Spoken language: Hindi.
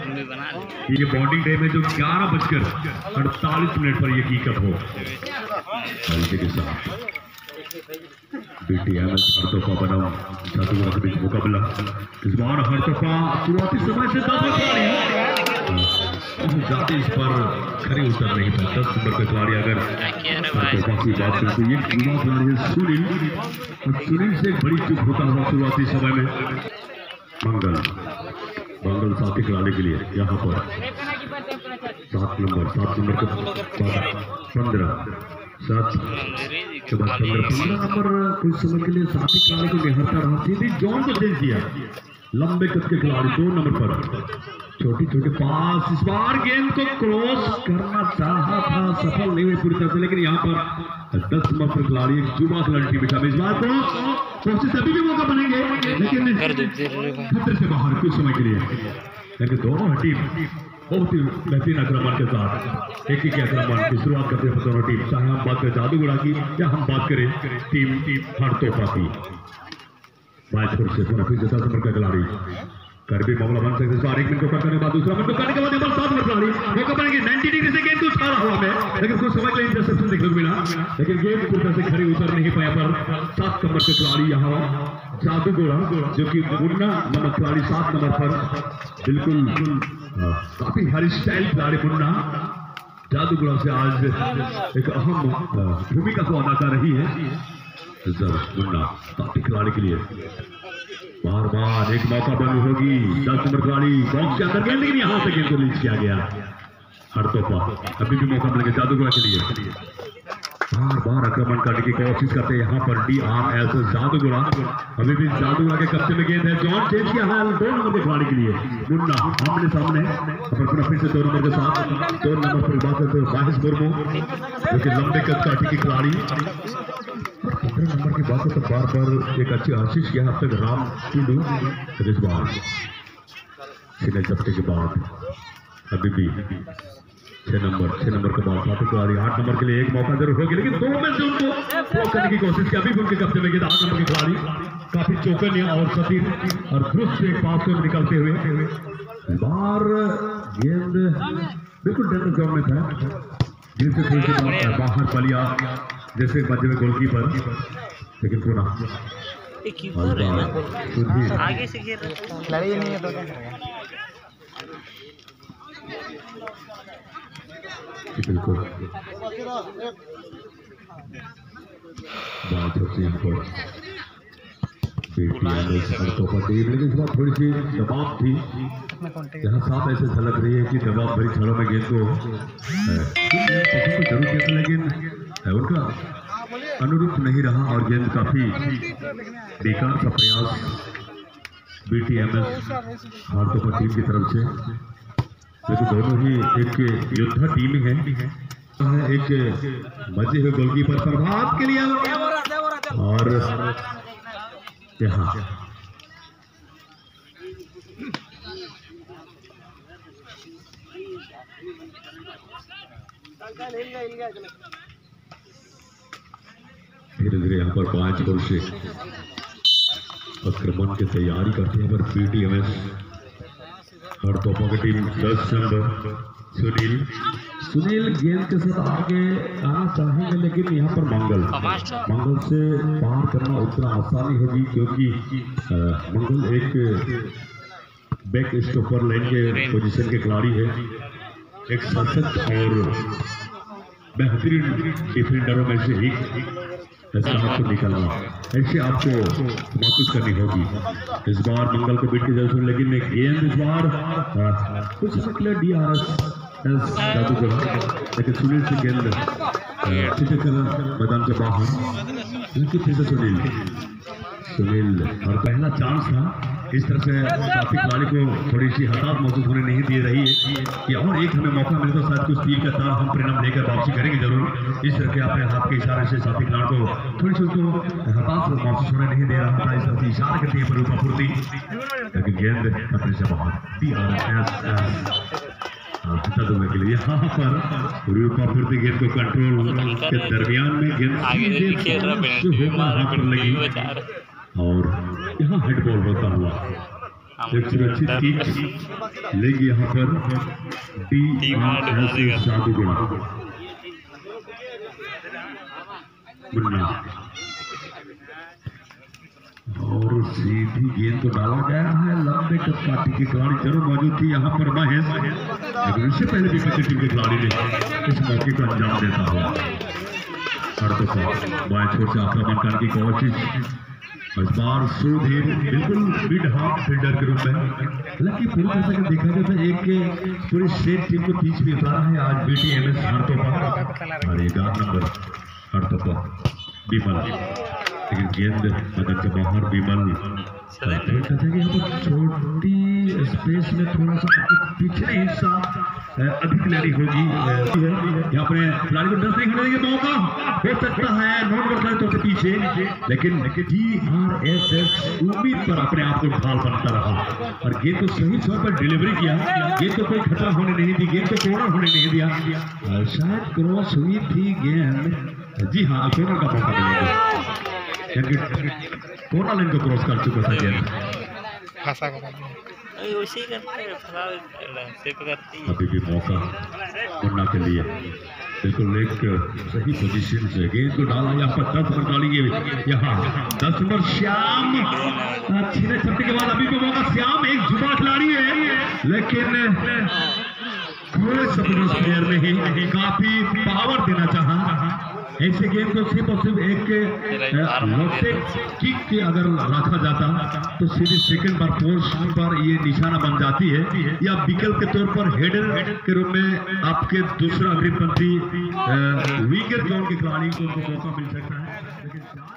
ये बॉन्डिंग टाइम है जो 11:48 पर ये कीकअप हो के साथ BTMS हरतोफा बनाम जादूगर के बीच मुकाबला। इस बार हरतोफा शुरुआती समय से ज्यादा इस पर खड़े उतर नहीं पाए। 10 नंबर के खिलाड़ी अगर हरतोफा की बात करें तो ये युवा खिलाड़ी है सुनील, और सुनील से एक बड़ी चूक होता हुआ शुरुआती समय में मंगल साथी खिलाड़ी के लिए यहाँ पर 7 नंबर के बाद 15 के बाद 15 नंबर कुछ समय के लिए साथी खिलाड़ी को निहारता रहा। सीधी जॉन को चेंज किया, लंबे कद के खिलाड़ी 2 नंबर पर छोटी पास। इस बार गेंद को क्रॉस करना चाहा था, सफल नहीं हुई पूरी तरह से, लेकिन यहाँ पर 10 नंबर पर खिलाड़ी एक युवा खिलाड़ी टीम में इस बार कोशिश अभी भी मौका बनेंगे, लेकिन खतरे से बाहर कुछ समय के लिए। लेकिन दोनों टीम बहुत ही बेहतरीन आक्रमण के साथ एक आक्रमण की शुरुआत करते हैं दोनों टीम, चाहे हम बात करें जादूगुड़ा की या हम बात करें टीम हरतोफा की। मैच फिर से 10 नंबर का खिलाड़ी कर भी मामला बन सकते हैं। 1 मिनट को करने के बाद दूसरा मिनट को करने के बाद 7 नंबर खिलाड़ी मौका बनेंगे 90 डिग्री से गेंद को उठा रहा हुआ मैं, लेकिन कुछ समय के लिए इंटरसेप्शन देखने को मिला, लेकिन गेंद पूरी तरह से खड़ी उतर नहीं पाया। पर 7 नंबर के खिलाड़ी यहाँ जादूगोड़ा जो कि मुन्ना नंबर खिलाड़ी 7 नंबर पर बिल्कुल काफी हरी स्टाइल खिलाड़ी मुन्ना जादूगोड़ा से आज एक अहम भूमिका को अदा कर रही है। मुन्ना काफी खिलाड़ी के लिए बार एक मौका बनी होगी। 10 नंबर खिलाड़ी बॉक्स के अंदर गए, लेकिन यहाँ से गेंद को लीज किया गया। हरतोफा अभी भी मौका मिलेगा जादूगोड़ा के लिए, बार आक्रमण करने की कोशिश करते हैं यहाँ पर DRS जादूगोड़ा। अभी भी जादूगोड़ा के कब्जे में गेंद है, जॉन चेंज किया है 2 नंबर के खिलाड़ी के लिए। मुन्ना आमने सामने फिर से 2 नंबर के साथ 2 नंबर पर बात करते हैं साहिस मुर्मू जो कि लंबे कद काठी की खिलाड़ी। 15 नंबर की बात तो बार एक अच्छी आशीष किया अब तक राम टुडू। इस बार सीधे चपटे के बाद अभी भी 6 नंबर के बाद साथी खिलाड़ी 8 नंबर के लिए एक मौका जरूर होगी, लेकिन 2 में से उनको ब्लॉक करने की कोशिश की। अभी भी उनके कब्जे में गेंद 8 नंबर के खिलाड़ी काफी चौकन्ने और सतीर और दुरुस्त एक पास को निकलते हुए बार गेंद बिल्कुल डेंजर जोन में था, जिनसे थोड़ी सी बाहर पलिया जैसे मध्य में गोलकीपर, लेकिन पूरा आगे से गिर लड़ी नहीं है तो बिल्कुल बात होती है हमको लेकिन इस बार थोड़ी सी दबाव थी, यहाँ साफ ऐसे झलक रही है कि दबाव भरी क्षणों में गेंद को जरूर किया, लेकिन उनका अनुरूप नहीं रहा और गेंद काफी बेकार सा प्रयास BTMS हरतोफा टीम की तरफ से। लेकिन दोनों ही एक योद्धा टीम है, एक मजे हुए गोलकीपर प्रभात के लिए और यहाँ धीरे धीरे यहाँ पर 5 पुरुष आक्रमण की तैयारी करते हैं। पर BTMS हरतोफा की टीम 10 नंबर सुनील गेंद के साथ आगे आना चाहेंगे, लेकिन यहाँ पर मंगल से पार करना उतना आसानी होगी, क्योंकि मंगल एक बैक स्टॉपर लाइन के पोजीशन के खिलाड़ी है, एक सशक्त और बेहतरीन डिफेंडरों में से एक। ऐसा आपको निकलना, ऐसे आपको महसूस करनी होगी। इस बार मंगल को बीट की जरूरत, लेकिन गेंद इस बार कुछ DRS जादूगोड़ा, लेकिन सुनील से गेंद सीधे मैदान के बाहर, लेकिन फिर से सुनील और पहला चांस था। इस तरह से काफी खिलाड़ी को थोड़ी सी हताश महसूस होने नहीं दे रही है कि और एक हमें मौका मिले तो शायद कुछ टीम का तरह हम परिणाम लेकर वापसी करेंगे जरूर। इस तरह के अपने हाथ के इशारे से साथी खिलाड़ी को थोड़ी सी उसको हताश महसूस होने नहीं दे रहा था। इस तरह से इशारा करती है रूपा पूर्ति, लेकिन गेंद अपने से बाहर के लिए यहाँ पर रूपा पूर्ति गेंद को कंट्रोल के दरमियान में गेंद लगी और यहाँ हेड बॉल होता हुआ एक सुरक्षित किक लेंगे यहाँ पर DRS जादूगढ़ मुन्ना और सीधी गेंद को डाला गया है लंबे कद काटी के खिलाड़ी जरूर मौजूद थी यहाँ पर महेश, लेकिन उससे पहले भी बच्चे टीम के खिलाड़ी ने इस मौके को अंजाम देता हुआ बाएं छोर से आक्रमण करने की कोशिश। इस बार सुधीर बिल्कुल मिड हाफ फील्डर के रूप में, हालांकि पूरी तरह से देखा जाए तो एक पूरी स्टेट टीम को बीच में उतारा है आज BTMS हरतोपा और 11 नंबर हरतोपा विमल, लेकिन गेंद मदन के बाहर विमल छोटी स्पेस में थोड़ा सा पिछले हिस्सा अधिक लेनी होगी। यहाँ पर खिलाड़ी को 10 नहीं देंगे, मौका हो सकता है नॉन वर्कर तो पीछे, लेकिन DRS उम्मीद पर अपने आप को ढाल बनता रहा और गेंद को सही समय पर डिलीवरी किया। गेंद को कोई खतरा होने नहीं दी, गेंद को कोना होने नहीं दिया, शायद क्रॉस हुई थी गेंद। जी हाँ, कोना का मौका मिलेगा, कोना लाइन को क्रॉस कर चुका था गेंद। अभी भी मौका मुन्ना के लिए, बिल्कुल एक सही पोजीशन से गेंद को डाला। यहाँ पर 10 नंबर डालेंगे, यहाँ 10 नंबर श्याम छीने छपने के बाद अभी भी मौका। श्याम एक जुबा खिलाड़ी है, लेकिन थोड़े सपनों प्लेयर ने ही काफी पावर देना चाहा। ऐसे गेम को सिर्फ और सिर्फ एक लौटे किक के अगर रखा जाता तो सीधे सेकंड बार पोस्ट पर ये निशाना बन जाती है, या विकल्प के तौर पर हेडर के रूप में आपके दूसरा अग्रिमपंथी विकेट जोन के खिलाड़ी को मौका मिल सकता है, लेकिन